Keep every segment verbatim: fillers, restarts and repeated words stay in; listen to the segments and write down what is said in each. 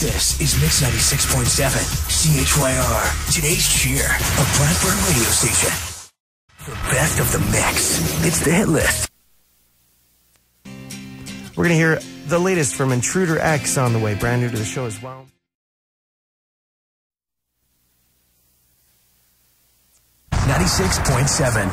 This is Mix ninety-six point seven, C H Y R, today's cheer, a Blackburn radio station. The best of the mix. It's the hit list. We're going to hear the latest from Intruder X on the way, brand new to the show as well. ninety-six point seven.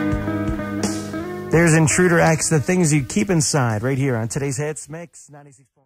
There's Intruder X, the things you keep inside, right here on today's Hits Mix ninety-six.